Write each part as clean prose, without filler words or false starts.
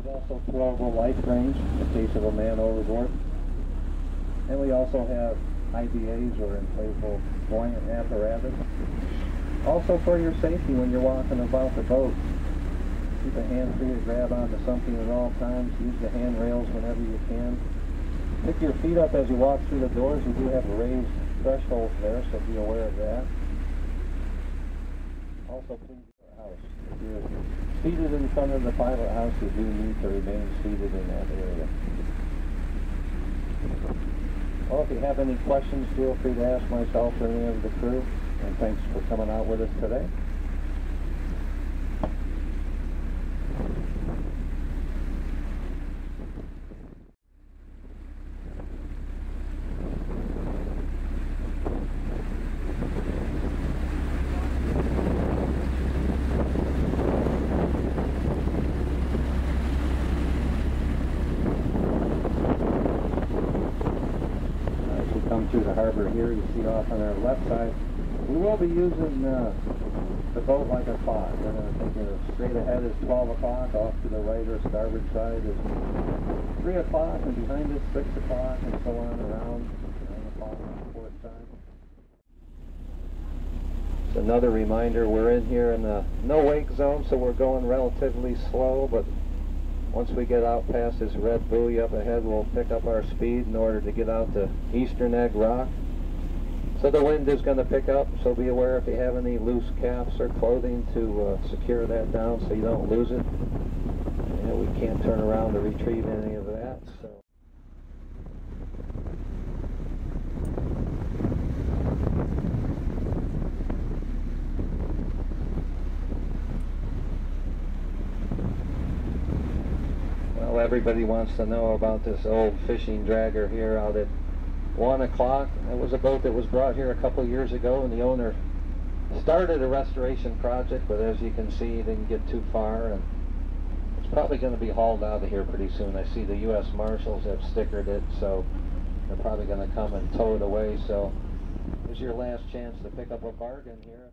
Also throwable life range in case of a man overboard. And we also have IBAs or inflatable buoyant apparatus. Also for your safety when you're walking about the boat, keep a hand free to grab onto something at all times. Use the handrails whenever you can. Pick your feet up as you walk through the doors. You do have a raised threshold there, so be aware of that. Also, please your house. If you're seated in front of the pilot house, you do need to remain seated in that area. Well, if you have any questions, feel free to ask myself or any of the crew. And thanks for coming out with us today. Through the harbor here, you see off on our left side, we will be using the boat like a clock. We're going to think straight ahead is 12 o'clock, off to the right or starboard side is 3 o'clock, and behind us 6 o'clock, and so on around 9 o'clock on the port side. It's another reminder, we're in here in the no wake zone, so we're going relatively slow, but once we get out past this red buoy up ahead, we'll pick up our speed in order to get out to Eastern Egg Rock. So the wind is going to pick up, so be aware if you have any loose caps or clothing to secure that down so you don't lose it. And we can't turn around to retrieve any of that. So. Everybody wants to know about this old fishing dragger here out at 1 o'clock. It was a boat that was brought here a couple of years ago, and the owner started a restoration project, but as you can see, he didn't get too far, and it's probably going to be hauled out of here pretty soon. I see the U.S. Marshals have stickered it, so they're probably going to come and tow it away. So here's your last chance to pick up a bargain here.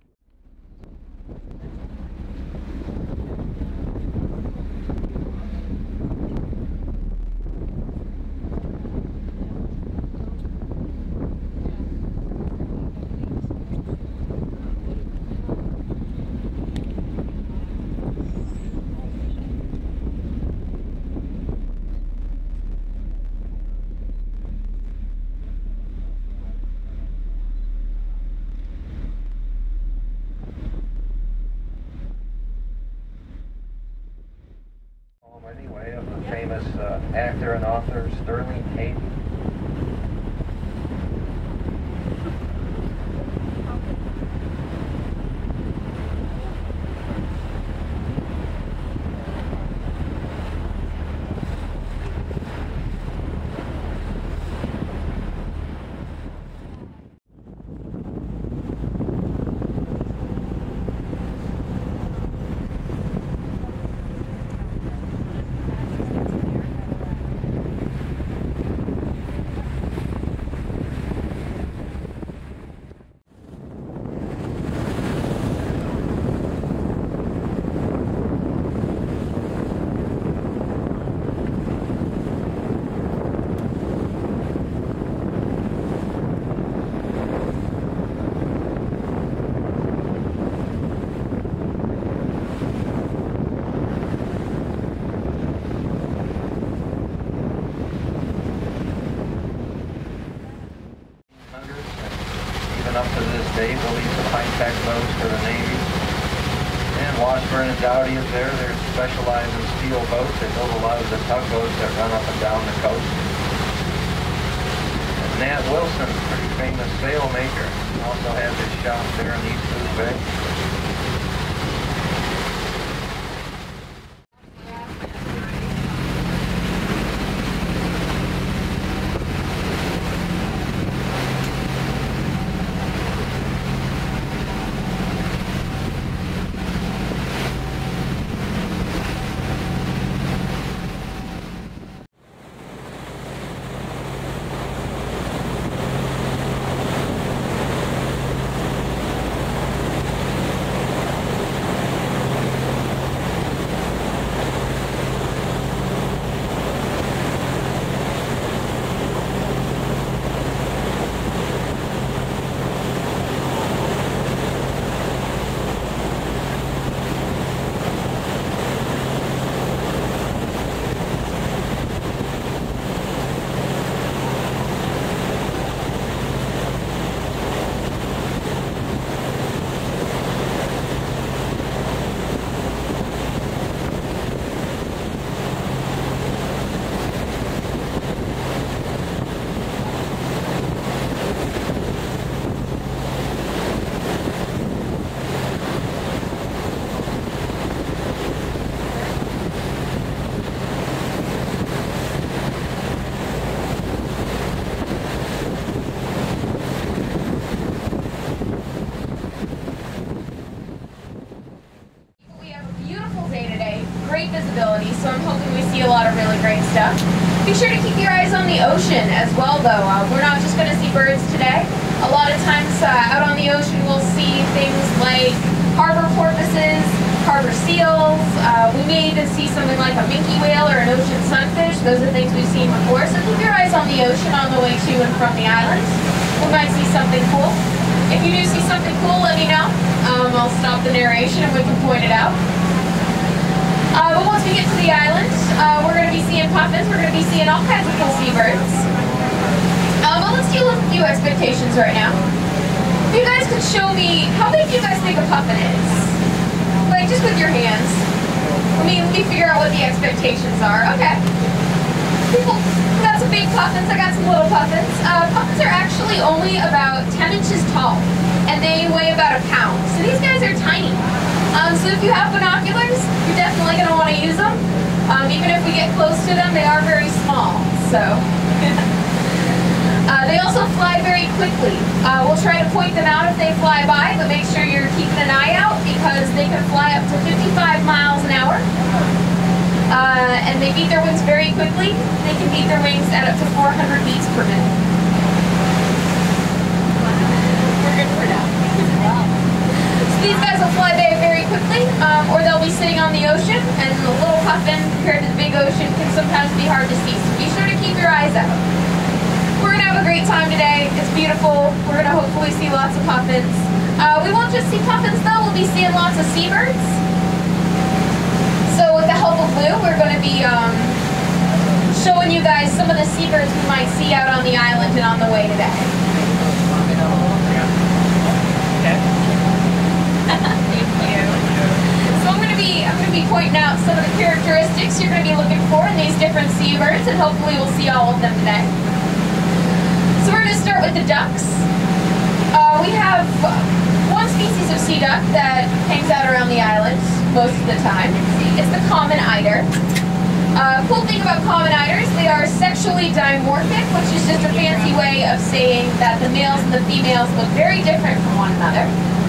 Anyway, of the famous actor and author Sterling Hayden. Up to this day, building some high-tech boats for the Navy. And Washburn and Dowdy is there. They're specialized in steel boats. They build a lot of the tugboats that run up and down the coast. And Nat Wilson, pretty famous sail maker, also has his shop there in East Blue Bay. hopefully we see a lot of really great stuff. Be sure to keep your eyes on the ocean as well, though. We're not just going to see birds today. A lot of times out on the ocean we'll see things like harbor porpoises, harbor seals. We may even see something like a minke whale or an ocean sunfish. Those are things we've seen before. So keep your eyes on the ocean on the way to and from the island. We might see something cool. If you do see something cool, let me know. I'll stop the narration and we can point it out. But once we get to the island, we're going to be seeing puffins. We're going to be seeing all kinds of cool seabirds. But let's deal with a few expectations right now. If you guys could show me, how big do you guys think a puffin is? Like, just with your hands. Let me figure out what the expectations are. Okay. People got some big puffins. I got some little puffins. Puffins are actually only about 10 inches tall, and they weigh about a pound. So these guys are tiny. So if you have binoculars, you're definitely going to want to use them. Even if we get close to them, they are very small. So they also fly very quickly. We'll try to point them out if they fly by, but make sure you're keeping an eye out because they can fly up to 55 miles an hour. And they beat their wings very quickly. They can beat their wings at up to 400 beats per minute. We're good for now. So these guys will fly by very quickly, or they'll be sitting on the ocean, and the little puffin compared to the big ocean can sometimes be hard to see. So be sure to keep your eyes out. We're going to have a great time today. It's beautiful. We're going to hopefully see lots of puffins. We won't just see puffins though, we'll be seeing lots of seabirds. So with the help of Lou, we're going to be showing you guys some of the seabirds we might see out on the island and on the way today. Thank you. So I'm going to be pointing out some of the characteristics you're going to be looking for in these different seabirds, and hopefully we'll see all of them today. So we're going to start with the ducks. We have one species of sea duck that hangs out around the island most of the time. It's the common eider. Cool thing about common eiders, they are sexually dimorphic, which is just a fancy way of saying that the males and the females look very different from one another.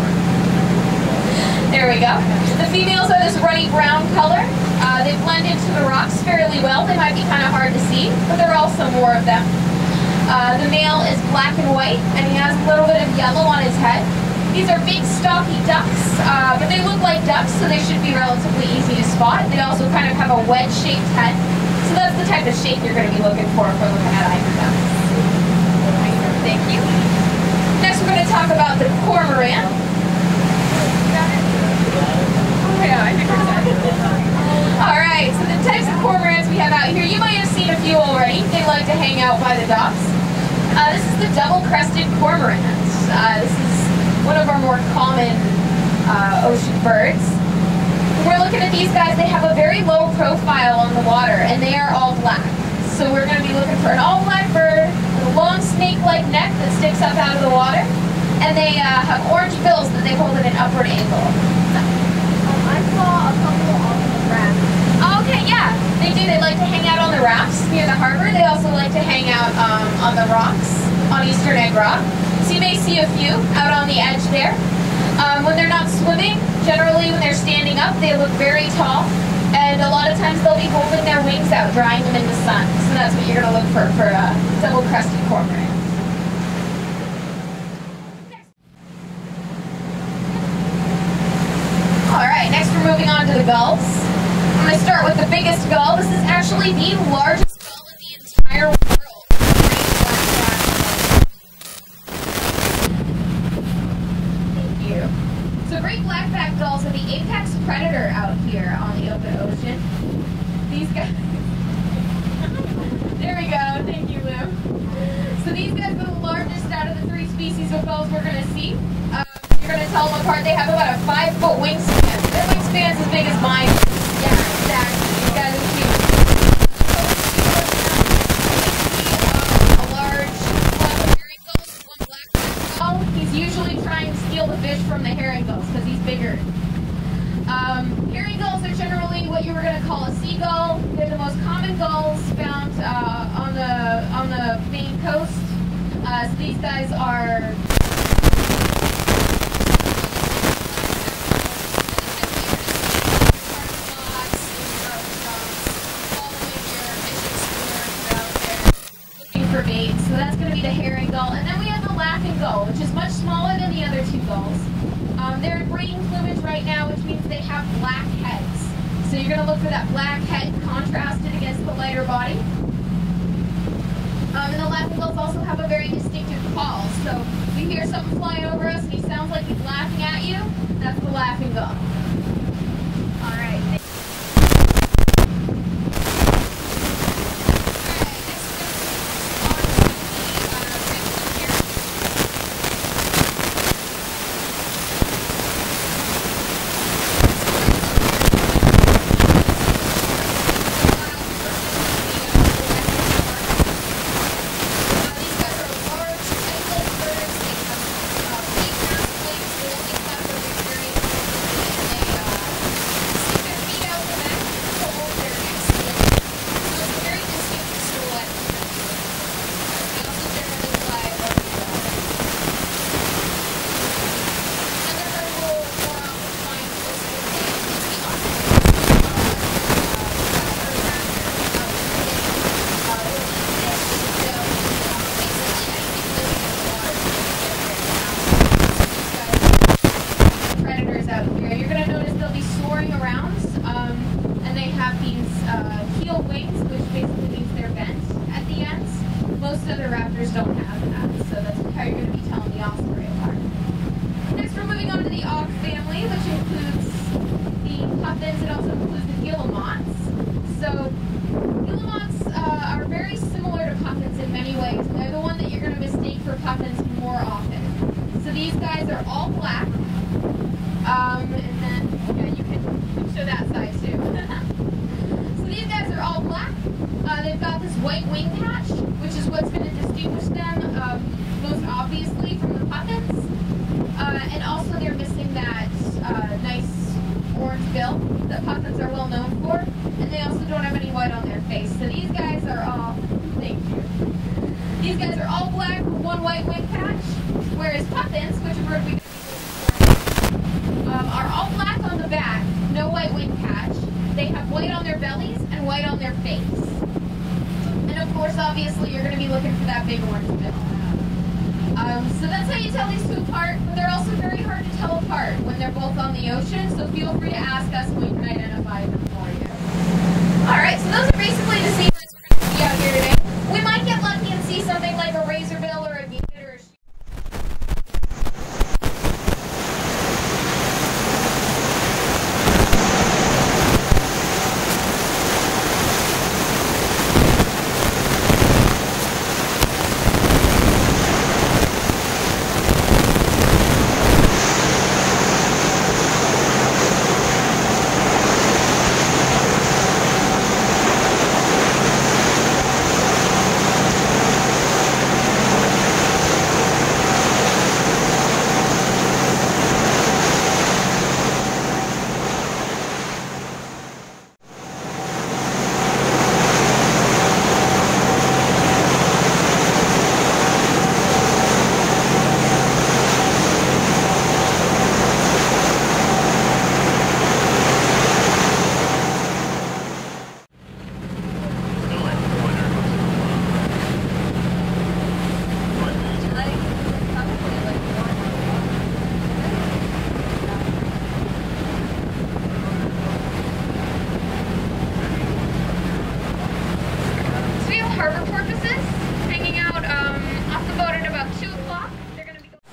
There we go. The females are this ruddy brown color. They blend into the rocks fairly well. They might be kind of hard to see, but there are also more of them. The male is black and white, and he has a little bit of yellow on his head. These are big, stocky ducks, but they look like ducks, so they should be relatively easy to spot. They also kind of have a wedge-shaped head, so that's the type of shape you're going to be looking for if we're looking at eider ducks. Thank you. Next, we're going to talk about the cormorant. Alright, so the types of cormorants we have out here, you might have seen a few already. They like to hang out by the docks. This is the double-crested cormorant. This is one of our more common ocean birds. When we're looking at these guys, they have a very low profile on the water, and they are all black. So we're going to be looking for an all-black bird with a long snake-like neck that sticks up out of the water, and they have orange bills that they hold at an upward angle. I saw a couple on the raft. Okay, yeah, they do. They like to hang out on the rafts near the harbor. They also like to hang out on the rocks on Eastern Egg Rock. So you may see a few out on the edge there. When they're not swimming, generally when they're standing up, they look very tall. And a lot of times they'll be holding their wings out, drying them in the sun. So that's what you're going to look for double-crested cormorant. Alright, next we're moving on to the gulls. I'm going to start with the biggest gull. This is actually the largest gull in the entire world. Thank you. So great blackback gulls are the apex predator out here on the open ocean. These guys... There we go. Thank you, Lou. So these guys are the largest out of the three species of gulls we're going to see. You're going to tell them apart. They have about a 5-foot wingspan. Their wingspan's as big as mine. Yeah, exactly. These guys are huge. A large flock of herring gulls, one black gull. He's usually trying to steal the fish from the herring gulls because he's bigger. Herring gulls are generally what you were going to call a seagull. They're the most common gulls found on the Maine coast. So these guys are... for bait. So that's going to be the herring gull. And then we have the laughing gull, which is much smaller than the other two gulls. They're in breeding plumage right now, which means they have black heads. So you're going to look for that black head contrasted against the lighter body. And the laughing gulls also have a very distinctive call. So if you hear something flying over us and he sounds like he's laughing at you, that's the laughing gull. All right. Most other raptors don't have that, so that's how you're going to be telling the osprey apart. Next, we're moving on to the auk family, which includes the puffins. It also includes the guillemots. So, guillemots are very similar to puffins in many ways. They're the one that you're going to mistake for puffins more often. So these guys are all black. And then, yeah, you can show that side too. So these guys are all black. They've got this white wing patch, which is what's going to distinguish them most obviously from the puffins. And also they're missing that nice orange bill that puffins are well known for. And they also don't have any white on their face. So these guys are all, thank you. These guys are all black with one white wing patch, whereas puffins, which are we are all black on the back, no white wing patch. They have white on their bellies and white on their face. And of course, obviously, you're going to be looking for that big orange bill. So that's how you tell these two apart, but they're also very hard to tell apart when they're both on the ocean, so feel free to ask us and we can identify them for you. Alright, so those are basically the seabirds we're going to see out here today. We might get lucky and see something like a razorbill or a gannet or a sheep. Harbor porpoises hanging out off the boat at about 2 o'clock. They're going to be going.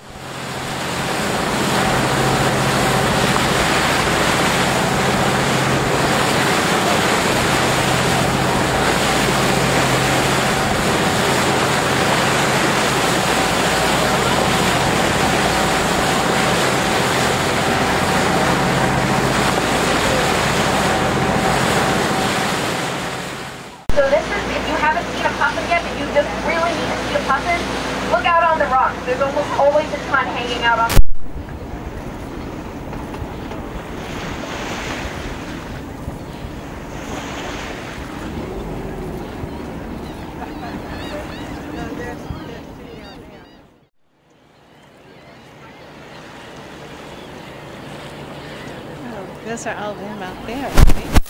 So this is, if you haven't seen a puffin yet, but you just really need to see a puffin, look out on the rocks. There's almost always a ton hanging out on the Those are all them out there, right?